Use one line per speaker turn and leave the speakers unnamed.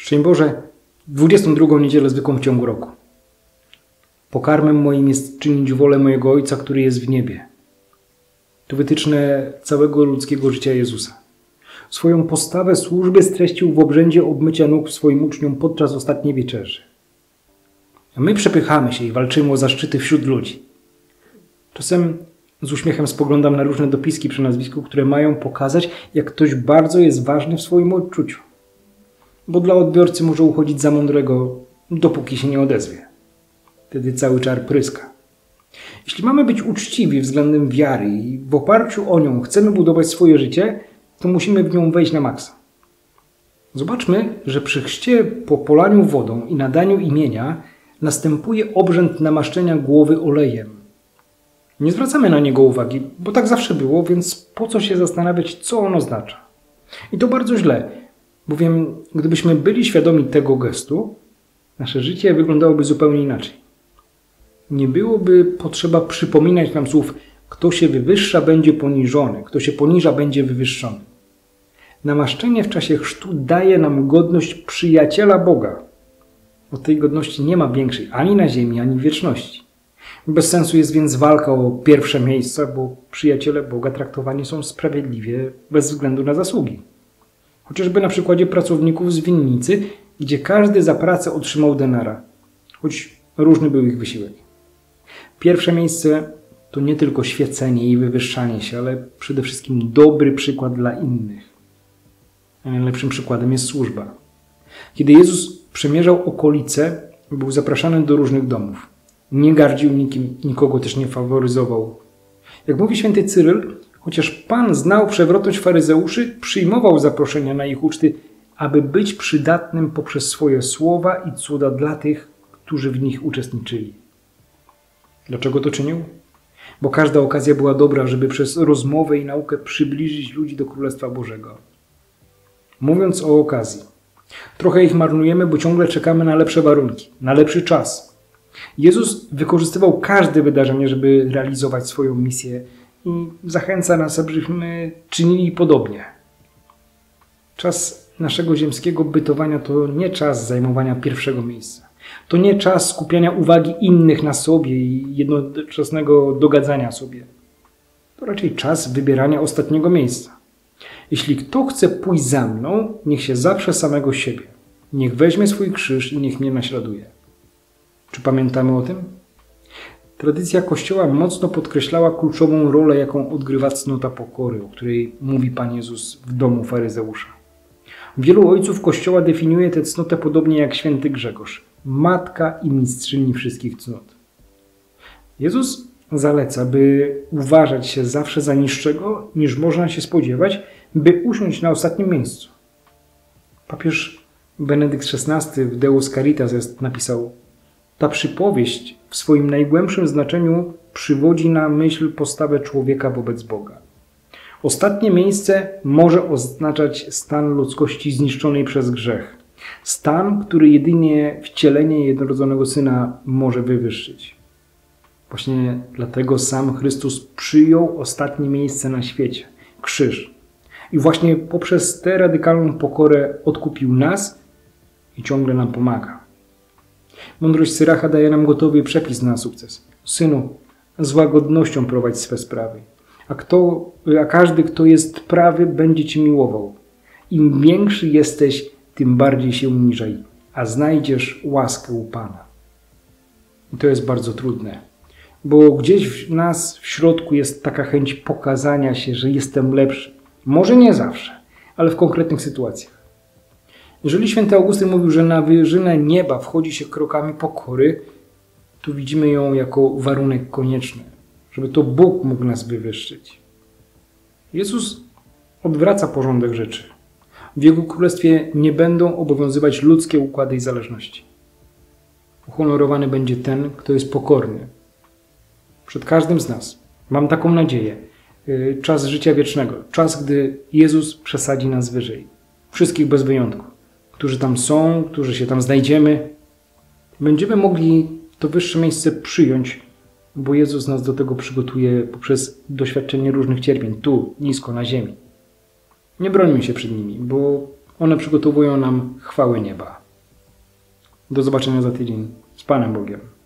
Szczęść Boże, 22. niedzielę zwykłą w ciągu roku. Pokarmem moim jest czynić wolę mojego Ojca, który jest w niebie. To wytyczne całego ludzkiego życia Jezusa. Swoją postawę służby streścił w obrzędzie obmycia nóg swoim uczniom podczas ostatniej wieczerzy. A my przepychamy się i walczymy o zaszczyty wśród ludzi. Czasem z uśmiechem spoglądam na różne dopiski przy nazwisku, które mają pokazać, jak ktoś bardzo jest ważny w swoim odczuciu. Bo dla odbiorcy może uchodzić za mądrego, dopóki się nie odezwie. Wtedy cały czar pryska. Jeśli mamy być uczciwi względem wiary i w oparciu o nią chcemy budować swoje życie, to musimy w nią wejść na maksa. Zobaczmy, że przy chrzcie po polaniu wodą i nadaniu imienia następuje obrzęd namaszczenia głowy olejem. Nie zwracamy na niego uwagi, bo tak zawsze było, więc po co się zastanawiać, co on oznacza. I to bardzo źle, bowiem gdybyśmy byli świadomi tego gestu, nasze życie wyglądałoby zupełnie inaczej. Nie byłoby potrzeba przypominać nam słów: kto się wywyższa, będzie poniżony, kto się poniża, będzie wywyższony. Namaszczenie w czasie chrztu daje nam godność przyjaciela Boga. Od tej godności nie ma większej ani na ziemi, ani w wieczności. Bez sensu jest więc walka o pierwsze miejsca, bo przyjaciele Boga traktowani są sprawiedliwie bez względu na zasługi. Chociażby na przykładzie pracowników z winnicy, gdzie każdy za pracę otrzymał denara, choć różny był ich wysiłek. Pierwsze miejsce to nie tylko świecenie i wywyższanie się, ale przede wszystkim dobry przykład dla innych. A najlepszym przykładem jest służba. Kiedy Jezus przemierzał okolice, był zapraszany do różnych domów. Nie gardził nikim, nikogo też nie faworyzował. Jak mówi święty Cyryl, chociaż Pan znał przewrotność faryzeuszy, przyjmował zaproszenia na ich uczty, aby być przydatnym poprzez swoje słowa i cuda dla tych, którzy w nich uczestniczyli. Dlaczego to czynił? Bo każda okazja była dobra, żeby przez rozmowę i naukę przybliżyć ludzi do Królestwa Bożego. Mówiąc o okazji, trochę ich marnujemy, bo ciągle czekamy na lepsze warunki, na lepszy czas. Jezus wykorzystywał każde wydarzenie, żeby realizować swoją misję i zachęca nas, abyśmy czynili podobnie. Czas naszego ziemskiego bytowania to nie czas zajmowania pierwszego miejsca. To nie czas skupiania uwagi innych na sobie i jednoczesnego dogadzania sobie. To raczej czas wybierania ostatniego miejsca. Jeśli kto chce pójść za mną, niech się zaprze samego siebie. Niech weźmie swój krzyż i niech mnie naśladuje. Czy pamiętamy o tym? Tradycja Kościoła mocno podkreślała kluczową rolę, jaką odgrywa cnota pokory, o której mówi Pan Jezus w domu faryzeusza. Wielu ojców Kościoła definiuje tę cnotę podobnie jak święty Grzegorz. Matka i mistrzyni wszystkich cnot. Jezus zaleca, by uważać się zawsze za niższego, niż można się spodziewać, by usiąść na ostatnim miejscu. Papież Benedykt XVI w Deus Caritas napisał: ta przypowieść w swoim najgłębszym znaczeniu przywodzi na myśl postawę człowieka wobec Boga. Ostatnie miejsce może oznaczać stan ludzkości zniszczonej przez grzech. Stan, który jedynie wcielenie jednorodzonego Syna może wywyższyć. Właśnie dlatego sam Chrystus przyjął ostatnie miejsce na świecie – krzyż. I właśnie poprzez tę radykalną pokorę odkupił nas i ciągle nam pomaga. Mądrość Syracha daje nam gotowy przepis na sukces. Synu, z łagodnością prowadź swe sprawy. A każdy, kto jest prawy, będzie Cię miłował. Im większy jesteś, tym bardziej się uniżaj, a znajdziesz łaskę u Pana. I to jest bardzo trudne, bo gdzieś w nas w środku jest taka chęć pokazania się, że jestem lepszy. Może nie zawsze, ale w konkretnych sytuacjach. Jeżeli święty Augustyn mówił, że na wyżynę nieba wchodzi się krokami pokory, tu widzimy ją jako warunek konieczny, żeby to Bóg mógł nas wywyższyć. Jezus odwraca porządek rzeczy. W Jego Królestwie nie będą obowiązywać ludzkie układy i zależności. Uhonorowany będzie ten, kto jest pokorny. Przed każdym z nas, mam taką nadzieję, czas życia wiecznego, czas, gdy Jezus przesadzi nas wyżej. Wszystkich bez wyjątku, którzy tam są, którzy się tam znajdziemy. Będziemy mogli to wyższe miejsce przyjąć, bo Jezus nas do tego przygotuje poprzez doświadczenie różnych cierpień, tu, nisko, na ziemi. Nie brońmy się przed nimi, bo one przygotowują nam chwałę nieba. Do zobaczenia za tydzień. Z Panem Bogiem.